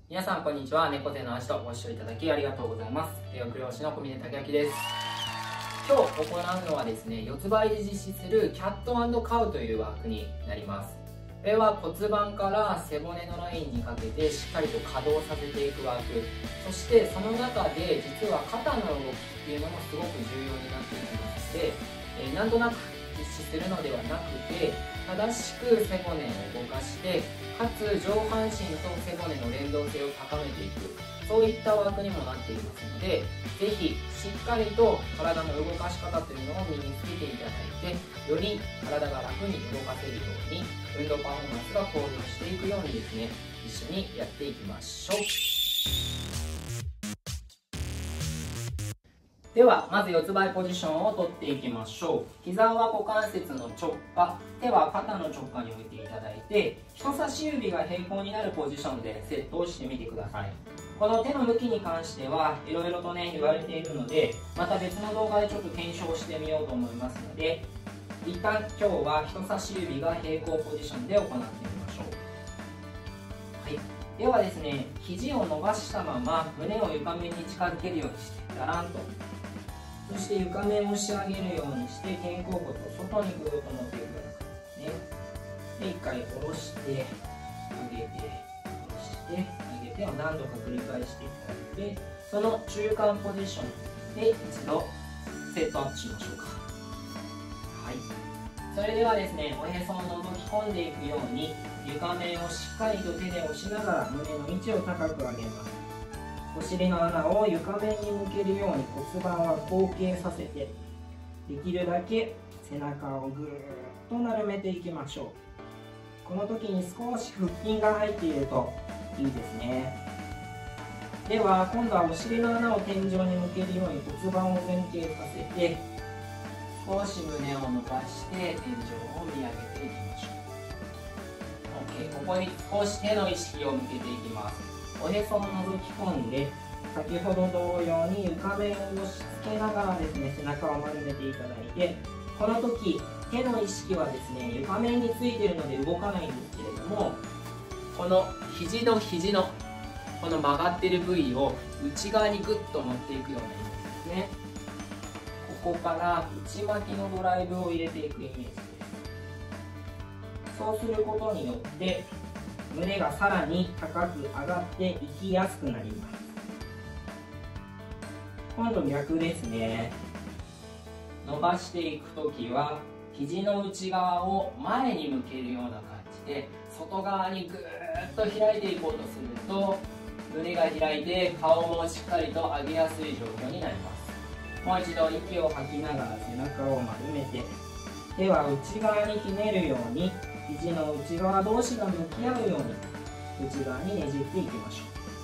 皆さんこんにちは。猫背の足とご視聴いただきありがとうございます。栄養教師の小峰武明です。今日行うのはですね、四つ這いで実施するキャット&カウというワークになります。これは骨盤から背骨のラインにかけてしっかりと可動させていくワーク、そしてその中で実は肩の動きっていうのもすごく重要になっていきますので、なんとなく実施するのではなくて、正しく背骨を動かしてかつ上半身と背骨の連動性を高めていく、そういったワークにもなっていますので、ぜひしっかりと体の動かし方というのを身につけていただいて、より体が楽に動かせるように運動パフォーマンスが向上していくようにですね、一緒にやっていきましょう。ではまず四つ這いポジションをとっていきましょう。膝は股関節の直下、手は肩の直下に置いていただいて、人差し指が平行になるポジションでセットをしてみてください。この手の向きに関してはいろいろとね言われているので、また別の動画でちょっと検証してみようと思いますので、一旦今日は人差し指が平行ポジションで行ってみましょう。はい、ではですね、肘を伸ばしたまま胸を床面に近づけるようにしてダランと、そして床面を押し上げるようにして肩甲骨を外にぐーっと持っていくような感じですね。で、一回下ろして上げて下ろして上げてを何度か繰り返していただいて、その中間ポジションで一度セットアップしましょうか。はい、それではですね、おへそを覗き込んでいくように床面をしっかりと手で押しながら胸の位置を高く上げます。お尻の穴を床面に向けるように骨盤は後傾させて、できるだけ背中をぐーっと丸めていきましょう。この時に少し腹筋が入っているといいですね。では今度はお尻の穴を天井に向けるように骨盤を前傾させて、少し胸を伸ばして天井を見上げていきましょう。 OK、 ここに少し手の意識を向けていきます。おへそを覗き込んで、先ほど同様に床面を押し付けながらですね、背中を丸めていただいて、この時手の意識はですね、床面についているので動かないんですけれども、この肘のこの曲がっている部位を内側にグッと持っていくようなイメージですね。ここから内巻きのドライブを入れていくイメージです。そうすることによって胸がさらに高く上がっていきやすくなります。今度逆ですね。伸ばしていくときは肘の内側を前に向けるような感じで外側にぐーっと開いていこうとすると、胸が開いて顔もしっかりと上げやすい状況になります。もう一度息を吐きながら背中を丸めて、手は内側にひねるように肘の内側同士が向き合うように内側にねじっていきましょ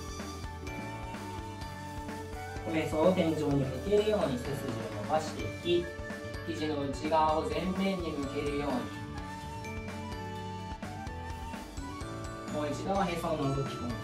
う。おへそを天井に向けるように背筋を伸ばしていき、肘の内側を前面に向けるように、もう一度おへそを覗き込んで、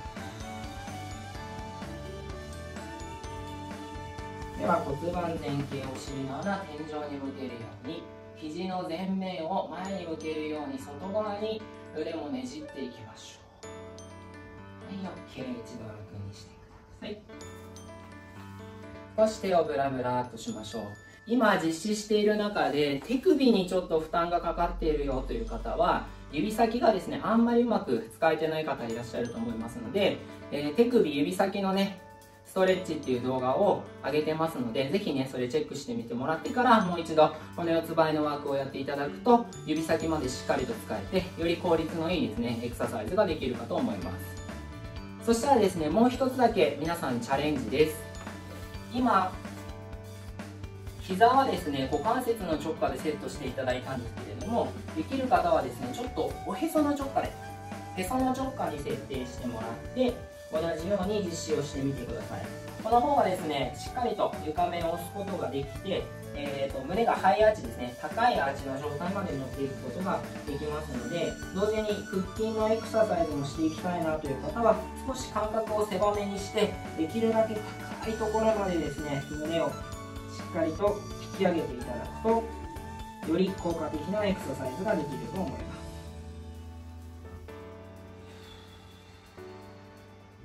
では骨盤前傾、お尻の穴天井に向けるように、肘の前面を前に向けるように外側に腕もねじっていきましょう。はい、OK、一度楽にしてください。少し手をブラブラっとしましょう。今実施している中で手首にちょっと負担がかかっているよという方は、指先がですねあんまりうまく使えてない方いらっしゃると思いますので、手首指先のねストレッチっていう動画を上げてますので、ぜひねそれチェックしてみてもらってからもう一度この四つ這いのワークをやっていただくと、指先までしっかりと使えてより効率のいいですねエクササイズができるかと思います。そしたらですね、もう一つだけ皆さんチャレンジです。今膝はですね股関節の直下でセットしていただいたんですけれども、できる方はですねちょっとおへその直下でへその直下に設定してもらって同じように実施をしてみてください。この方がですねしっかりと床面を押すことができて、胸がハイアーチですね、高いアーチの状態まで持っていくことができますので、同時に腹筋のエクササイズもしていきたいなという方は少し間隔を狭めにして、できるだけ高いところまでですね胸をしっかりと引き上げていただくと、より効果的なエクササイズができると思います。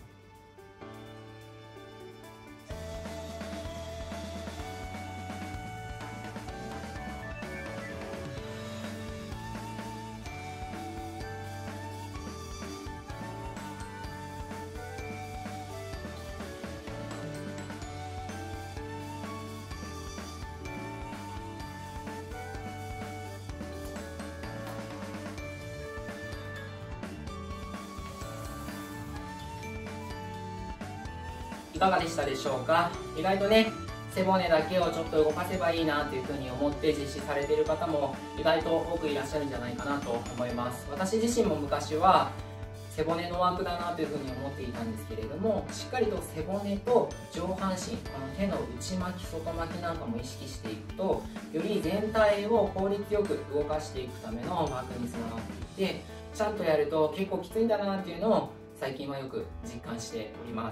かがでしたでしょうか。意外とね、背骨だけをちょっと動かせばいいなというふうに思って実施されている方も意外と多くいらっしゃるんじゃないかなと思います。私自身も昔は背骨のワークだなというふうに思っていたんですけれども、しっかりと背骨と上半身、この手の内巻き外巻きなんかも意識していくと、より全体を効率よく動かしていくためのワークにつながっていて、ちゃんとやると結構きついんだなっていうのを最近はよく実感しております。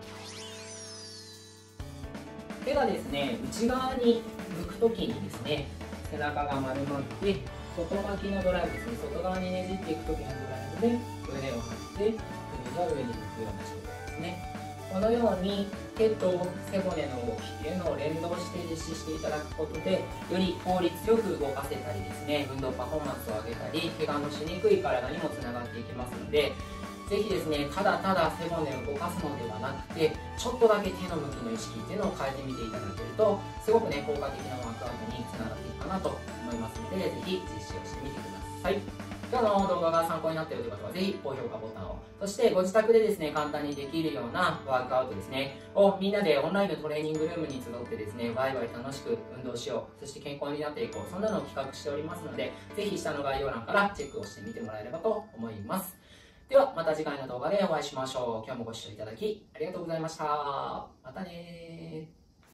手がですね、内側に向くときにですね、背中が丸まって外巻きのドライブですね、外側にねじっていくときのドライブで胸を張って首が上に向くような状態ですね。このように手と背骨の動きっていうのを連動して実施していただくことで、より効率よく動かせたりですね、運動パフォーマンスを上げたり、怪我のしにくい体にもつながっていきますので、ぜひですね、ただただ背骨を動かすのではなくて、ちょっとだけ手の向きの意識っていうのを変えてみていただけると、すごくね、効果的なワークアウトにつながっていくかなと思いますので、ぜひ実施をしてみてください。今日の動画が参考になったよという方は、ぜひ高評価ボタンを、そしてご自宅でですね、簡単にできるようなワークアウトですね、をみんなでオンラインのトレーニングルームに集ってですね、ワイワイ楽しく運動しよう、そして健康になっていこう、そんなのを企画しておりますので、ぜひ下の概要欄からチェックをしてみてもらえればと思います。ではまた次回の動画でお会いしましょう。今日もご視聴いただきありがとうございました。またね。